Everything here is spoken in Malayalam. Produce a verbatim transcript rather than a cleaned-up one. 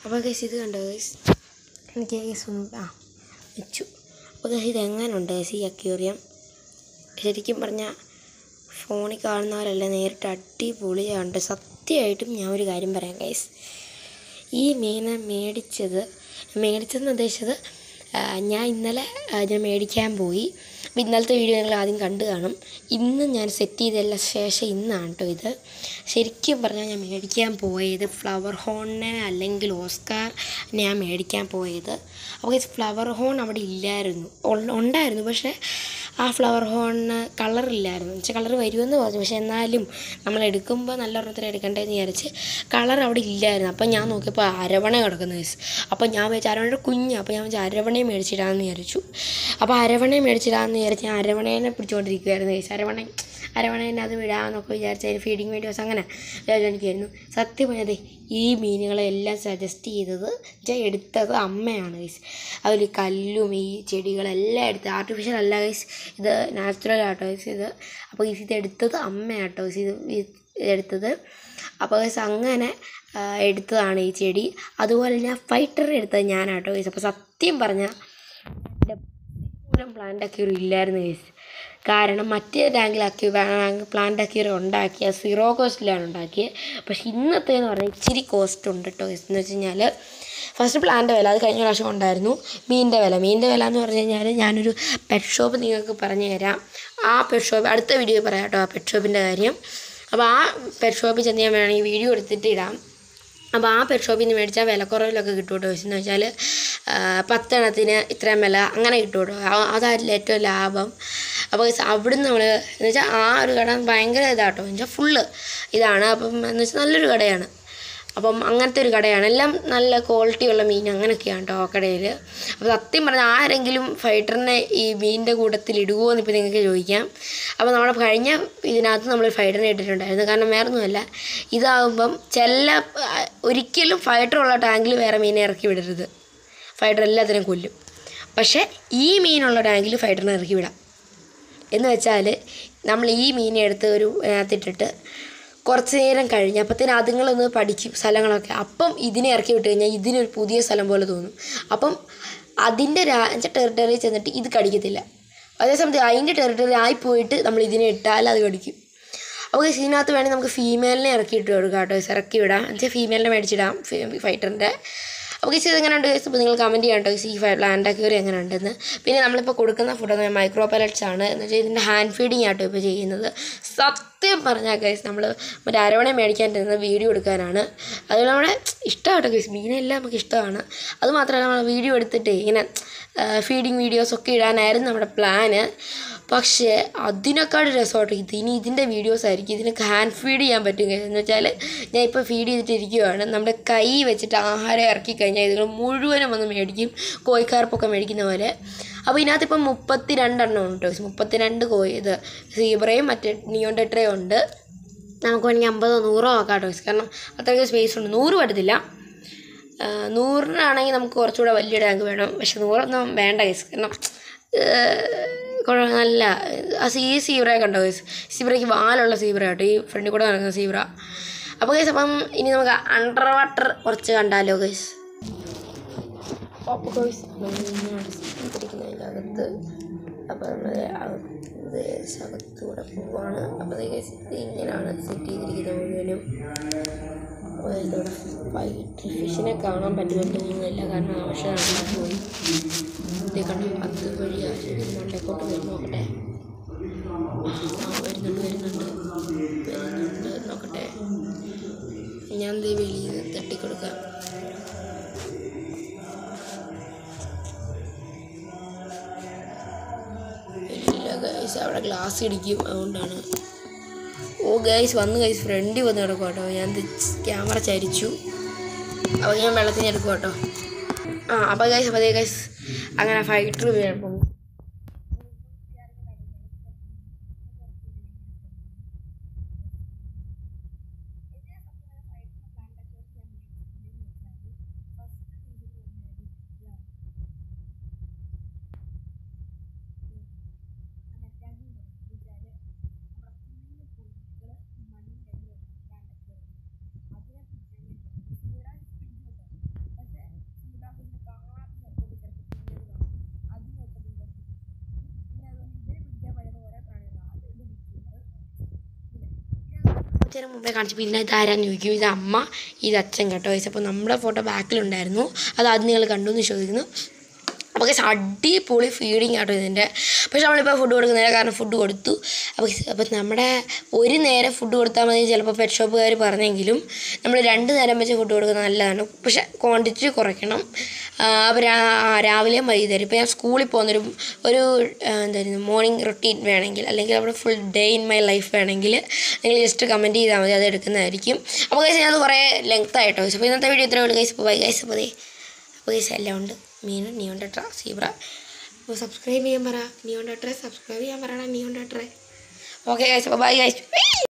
അപ്പോൾ ഗൈസ് ഇത് കണ്ടോ ഗൈസ്, എനിക്ക് ഗൈസ് ഒന്ന് ആ വെച്ചു. അപ്പോൾ ഗൈസ് ഇതെങ്ങനെയുണ്ട് ഗൈസ് ഈ അക്വേറിയം? ശരിക്കും പറഞ്ഞാൽ ഫോണിൽ കാണുന്നവരല്ല, നേരിട്ട് അടിപൊളിയുണ്ട്. സത്യമായിട്ടും ഞാൻ ഒരു കാര്യം പറയാം ഗൈസ്, ഈ മീനെ മേടിച്ചത് മേടിച്ചതെന്ന് ഉദ്ദേശിച്ചത് ഞാൻ ഇന്നലെ ഞാൻ മേടിക്കാൻ പോയി. അപ്പോൾ ഇന്നലത്തെ വീഡിയോ നിങ്ങൾ ആദ്യം കണ്ടു കാണും. ഇന്ന് ഞാൻ സെറ്റ് ചെയ്തതിന് ശേഷം ഇന്നാണ് കേട്ടോ ഇത്. ശരിക്കും പറഞ്ഞാൽ ഞാൻ മേടിക്കാൻ പോയത് ഫ്ലവർ ഹോണിനെ അല്ലെങ്കിൽ ഓസ്കാർ ഞാൻ മേടിക്കാൻ പോയത്. അപ്പോൾ ഈ ഫ്ലവർ ഹോൺ അവിടെ ഇല്ലായിരുന്നു, ഉണ്ടായിരുന്നു, പക്ഷേ ആ ഫ്ലവർ ഹോണിന് കളറില്ലായിരുന്നു. വെച്ചാൽ കളർ വരുമെന്ന് പറഞ്ഞു, പക്ഷേ എന്നാലും നമ്മൾ എടുക്കുമ്പോൾ നല്ല ഒരെണ്ണത്തിന് എടുക്കണ്ടേന്ന് വിചാരിച്ച് കളർ അവിടെ ഇല്ലായിരുന്നു. അപ്പം ഞാൻ നോക്കിയപ്പോൾ അരവണ കിടക്കുന്ന കേസ്. അപ്പോൾ ഞാൻ വിചാരിച്ചു അരവണയുടെ കുഞ്ഞ്, അപ്പോൾ ഞാൻ വിചാരിച്ചു അരവണയെ മേടിച്ചിടാമെന്ന് വിചാരിച്ചു. അപ്പോൾ അരവണയെ മേടിച്ചിടാമെന്ന് വിചാരിച്ച് ഞാൻ അരവണേനെ പിടിച്ചുകൊണ്ടിരിക്കുമായിരുന്നു കേസ്. അരവണ അരവണേനെ അത് വിടാമെന്നൊക്കെ വിചാരിച്ച് അതിന് ഫീഡിങ് വീഡിയോസ് അങ്ങനെ വിചാരിക്കുമായിരുന്നു. സത്യം പറഞ്ഞത് ഈ മീനുകളെല്ലാം സജസ്റ്റ് ചെയ്തത് വെച്ചാൽ എടുത്തത് അമ്മയാണ് ഗൈസ്. അതിൽ കല്ലും ഈ ചെടികളെല്ലാം എടുത്തത് ആർട്ടിഫിഷ്യൽ അല്ല ഗൈസ്, ഇത് നാച്ചുറൽ ആട്ടോ ഗൈസ് ഇത്. അപ്പോൾ ഗൈസ് ഇത് എടുത്തത് അമ്മയാട്ടോ ഗൈസ്, ഇത് ഇതെടുത്തത്. അപ്പോൾ ഗൈസ് അങ്ങനെ എടുത്തതാണ് ഈ ചെടി. അതുപോലെ ഞാൻ ഫൈറ്റർ എടുത്തത് ഞാനാട്ടോ ഗൈസ്. അപ്പോൾ സത്യം പറഞ്ഞാൽ പ്ലാന്റ് അക്വേറിയം ഇല്ലായിരുന്നു ഗൈസ്. കാരണം മറ്റേ ടാങ്കിൽ അക്യൂ പ്ലാന്റ് അക്വേറിയം ഉണ്ടാക്കിയ സീറോ കോസ്റ്റിലാണ് ഉണ്ടാക്കിയത്. പക്ഷേ ഇന്നത്തേന്ന് പറഞ്ഞാൽ ഇച്ചിരി കോസ്റ്റ് ഉണ്ട് കേട്ടോ ഗൈസ്. എന്ന് വെച്ച് കഴിഞ്ഞാൽ ഫസ്റ്റ് പ്ലാന്റ് വില, അത് കഴിഞ്ഞ പ്രാവശ്യം ഉണ്ടായിരുന്നു. മീനിൻ്റെ വില മീനിൻ്റെ വില എന്ന് പറഞ്ഞു കഴിഞ്ഞാൽ ഞാനൊരു പെറ്റ് ഷോപ്പ് നിങ്ങൾക്ക് പറഞ്ഞു തരാം. ആ പെറ്റ് ഷോപ്പ് അടുത്ത വീഡിയോ പറയാം കേട്ടോ, ആ പെറ്റ് ഷോപ്പിൻ്റെ കാര്യം. അപ്പോൾ ആ പെറ്റ് ഷോപ്പിൽ ചെന്ന് ഞാൻ വേണമെങ്കിൽ വീഡിയോ എടുത്തിട്ട് ഇടാം. അപ്പോൾ ആ പെറ്റ് ഷോപ്പിൽ നിന്ന് മേടിച്ചാൽ വിലക്കുറവിലൊക്കെ കിട്ടും കേട്ടോ. എന്ന് വെച്ചാൽ പത്തെണ്ണത്തിന് ഇത്രയും വില അങ്ങനെ കിട്ടും കേട്ടോ. അതായിരുന്നു ഏറ്റവും ലാഭം. അപ്പോൾ അവിടുന്ന് നമ്മൾ എന്ന് വെച്ചാൽ ആ ഒരു കട ഭയങ്കര ഇതാട്ടോ, എന്ന് വെച്ചാൽ ഫുള്ള് ഇതാണ്. അപ്പം എന്ന് വെച്ചാൽ നല്ലൊരു കടയാണ്. അപ്പം അങ്ങനത്തെ ഒരു കടയാണ്, എല്ലാം നല്ല ക്വാളിറ്റിയുള്ള മീൻ അങ്ങനെയൊക്കെയാണ് കേട്ടോ ആ കടയിൽ. അപ്പോൾ സത്യം പറഞ്ഞാൽ ആരെങ്കിലും ഫൈറ്ററിനെ ഈ മീനിൻ്റെ കൂട്ടത്തിൽ ഇടുമോ എന്ന് ഇപ്പോൾ നിങ്ങൾക്ക് ചോദിക്കാം. അപ്പോൾ നമ്മുടെ കഴിഞ്ഞ ഇതിനകത്ത് നമ്മൾ ഫൈറ്ററിനെ ഇട്ടിട്ടുണ്ടായിരുന്നു. കാരണം വേറൊന്നുമല്ല, ഇതാകുമ്പം ചില ഒരിക്കലും ഫൈറ്ററുള്ള ടാങ്കിൽ വേറെ മീനെ ഇറക്കി വിടരുത്, ഫൈറ്റർ എല്ലാത്തിനും കൊല്ലും. പക്ഷേ ഈ മീനുള്ള ടാങ്കിൽ ഫൈറ്ററിനെ ഇറക്കി വിടാം. എന്ന് വെച്ചാൽ നമ്മൾ ഈ മീനെ എടുത്ത് ഒരു അതിനകത്തിട്ടിട്ട് കുറച്ച് നേരം കഴിഞ്ഞ് അപ്പത്തേനും അതുങ്ങളൊന്ന് പഠിക്കും സ്ഥലങ്ങളൊക്കെ. അപ്പം ഇതിനെ ഇറക്കി വിട്ട് കഴിഞ്ഞാൽ ഇതിനൊരു പുതിയ സ്ഥലം പോലെ തോന്നും. അപ്പം അതിൻ്റെ രാജ ടെറിട്ടറിയിൽ ചെന്നിട്ട് ഇത് കടിക്കത്തില്ല. അതേസമയത്ത് അതിൻ്റെ ടെറിട്ടറി ആയിപ്പോയിട്ട് നമ്മൾ ഇതിനെ ഇട്ടാൽ അത് കടിക്കും. അപ്പോൾ ഇതിനകത്ത് വേണമെങ്കിൽ നമുക്ക് ഫീമെയിലിനെ ഇറക്കി ഇട്ട് കൊടുക്കാം കേട്ടോ, ഇറക്കി വിടാം. എന്നുവെച്ചാൽ ഫീമെയിലിനെ മേടിച്ചിടാം ഫൈറ്ററിൻ്റെ. അപ്പോൾ ഇത് എങ്ങനെ ഉണ്ട് ഇപ്പോൾ നിങ്ങൾ കമൻറ്റ് ചെയ്യാം കേട്ടോ ഈ പ്ലാന്റ് അക്വേറിയം എങ്ങനെ ഉണ്ടെന്ന്. പിന്നെ നമ്മളിപ്പോൾ കൊടുക്കുന്ന ഫുഡ് മൈക്രോ പലറ്റ്സ് ആണ്. എന്ന് വെച്ചാൽ ഇതിൻ്റെ ഹാൻഡ് ഫീഡിങ് ആട്ടോ ഇപ്പോൾ ചെയ്യുന്നത്. സത്യം പറഞ്ഞാൽ ഗൈസ് നമ്മൾ മറ്റേ അരവണ മേടിക്കാൻ തരുന്ന വീഡിയോ എടുക്കാനാണ്. അതുപോലെ നമ്മുടെ ഇഷ്ടമാട്ടോ ഗൈസ്, മീനെല്ലാം നമുക്ക് ഇഷ്ടമാണ്. അതുമാത്രമല്ല നമ്മൾ വീഡിയോ എടുത്തിട്ട് ഇങ്ങനെ ഫീഡിങ് വീഡിയോസൊക്കെ ഇടാനായിരുന്നു നമ്മുടെ പ്ലാന്. പക്ഷേ അതിനേക്കാൾ രസമായിട്ട് ഇത് ഇനി ഇതിൻ്റെ വീഡിയോസ് ആയിരിക്കും. ഇതിനൊക്കെ ഹാൻഡ് ഫീഡ് ചെയ്യാൻ പറ്റും. എന്ന് വെച്ചാൽ ഞാൻ ഇപ്പോൾ ഫീഡ് ചെയ്തിട്ടിരിക്കുകയാണ്. നമ്മുടെ കൈ വെച്ചിട്ട് ആഹാരം ഇറക്കി കഴിഞ്ഞാൽ ഇതുങ്ങൾ മുഴുവനും വന്ന് മേടിക്കും, കോഴിക്കാർപ്പൊക്കെ മേടിക്കുന്ന പോലെ. അപ്പോൾ ഇതിനകത്തിപ്പം മുപ്പത്തി രണ്ടെണ്ണം ഉണ്ട് കേട്ടോ, മുപ്പത്തി രണ്ട് കോഴി ഇത് സീബ്രയും മറ്റേ നിയോൺ ടെട്രയും ഉണ്ട്. നമുക്ക് വേണമെങ്കിൽ അമ്പതോ നൂറോ ആക്കാം കേട്ടോ, കാരണം അത്രയ്ക്ക് സ്പേസ് ഉണ്ട്. നൂറ് പറ്റത്തില്ല, നൂറിനാണെങ്കിൽ നമുക്ക് കുറച്ചുകൂടെ വലിയ ടാങ്ക് വേണം. പക്ഷെ നൂറൊന്നും വേണ്ട കേസ്, കാരണം നല്ല ആ സീ സീബ്രയെ കണ്ടോ ഗൈസ്, സീബ്രയ്ക്ക് വാലുള്ള സീബ്ര കേട്ടോ, ഈ ഫ്രണ്ടിൽ കൂടെ നടക്കുന്ന സീബ്ര. അപ്പോൾ ഗൈസ് അപ്പം ഇനി നമുക്ക് അണ്ടർ വാട്ടർ കുറച്ച് കണ്ടാലോ ഗൈസ്. അപ്പോൾ ഗൈസ് ഇരിക്കുന്നതിൻ്റെ അകത്ത് അപ്പോൾ നമ്മൾ അകത്തൂടെ പോവാണ്. അപ്പോൾ ഗൈസ് ഇത് ഇങ്ങനെയാണ് സെറ്റ് ചെയ്തിരിക്കുന്നത് മുഴുവനും. അപ്പോൾ ഇതോടെ വൈറ്റ് ഫിഷിനെ കാണാൻ പറ്റുമെന്ന് തോന്നുന്നില്ല, കാരണം ആവശ്യമാണ് പോയി ഇത് കണ്ടു അത് വഴിയാണ് മണ്ടക്കോട്ട് വരും. നോക്കട്ടെ, വരുന്നുണ്ട് വരുന്നുണ്ട് വരുന്നുണ്ട് നോക്കട്ടെ. ഞാൻ ദേ വെളിയിൽ തട്ടിക്കൊടുക്കാം. ഇല്ല ഗൈസ്, അവിടെ ഗ്ലാസ് ഇടിക്കും, അതുകൊണ്ടാണ്. ഓ ഗൈസ് വന്ന് ഗൈസ് ഫ്രണ്ടിൽ വന്ന് കിടക്കും കേട്ടോ. ഞാൻ ക്യാമറ ചരിച്ചു, അപ്പോൾ ഞാൻ വെള്ളത്തിൽ നിന്ന് എടുക്കും കേട്ടോ. ആ അപ്പോൾ ഗൈസ് അപ്പോൾ അതേ ഗൈസ് അങ്ങനെ ഫൈറ്റർ വീഴും. അച്ഛന് മുമ്പേ കാണിച്ചു പിന്നെ ഇതാരാന്ന് ചോദിക്കും. ഇത് അമ്മ, ഇത് അച്ഛൻ കേട്ടോ ഗൈസ്. അപ്പോൾ നമ്മുടെ ഫോട്ടോ ബാക്കിലുണ്ടായിരുന്നു, അത് ആദ്യം നിങ്ങൾ കണ്ടു എന്ന് ചോദിക്കുന്നു. അപ്പോൾ ഗൈസ് അടിപൊളി ഫീഡിങ് ആട്ടോ ഇതിൻ്റെ. പക്ഷെ നമ്മളിപ്പോൾ ഫുഡ് കൊടുക്കുന്നില്ല, കാരണം ഫുഡ് കൊടുത്തു. അപ്പോൾ അപ്പോൾ നമ്മുടെ ഒരു നേരം ഫുഡ് കൊടുത്താൽ മതി ചിലപ്പോൾ പെറ്റ് ഷോപ്പുകാർ പറഞ്ഞെങ്കിലും നമ്മൾ രണ്ട് നേരം വെച്ച് ഫുഡ് കൊടുക്കുന്നത് നല്ലതാണ്. പക്ഷേ ക്വാണ്ടിറ്റി കുറയ്ക്കണം. അപ്പോൾ രാവിലെയും വൈകുന്നേരം ഇപ്പോൾ ഞാൻ സ്കൂളിൽ പോകുന്നൊരു ഒരു എന്തായിരുന്നു മോർണിംഗ് റൊട്ടീൻ വേണമെങ്കിൽ, അല്ലെങ്കിൽ അവിടെ full day in my life വേണമെങ്കിൽ നിങ്ങൾ ജസ്റ്റ് കമൻറ്റ് ചെയ്താൽ മതി, അത് എടുക്കുന്നതായിരിക്കും. അപ്പോൾ ഗൈസ് ഞാനത് കുറേ ലെങ്ത് ആയിട്ടോ ഗൈസ്. അപ്പോൾ ഇന്നത്തെ വീഡിയോ ഇത്രയേ ഉള്ളൂ ഗൈസ്. അപ്പോൾ ബൈ ഗൈസ്. അപ്പോൾ അപ്പോൾ ഗൈസ് എല്ലാം ഉണ്ട്, മീൻ, നിയോൺ ടെട്ര, സീബ്ര. അപ്പോൾ സബ്സ്ക്രൈബ് ചെയ്യാൻ പറ, നിയോൺ ടെട്ര സബ്സ്ക്രൈബ് ചെയ്യാൻ പറയണം, നിയോൺ ടെട്ര. ഓക്കെ ഗൈസ്, അപ്പോൾ ബൈ ഗൈസ്.